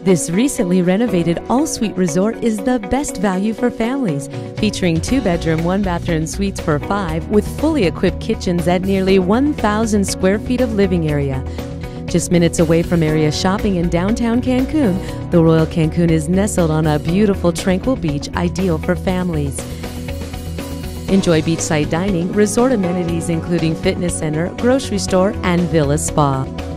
This recently renovated all-suite resort is the best value for families, featuring 2-bedroom, 1-bathroom suites for 5 with fully equipped kitchens at nearly 1,000 square feet of living area. Just minutes away from area shopping in downtown Cancun, the Royal Cancun is nestled on a beautiful, tranquil beach ideal for families. Enjoy beachside dining, resort amenities including fitness center, grocery store, and villa spa.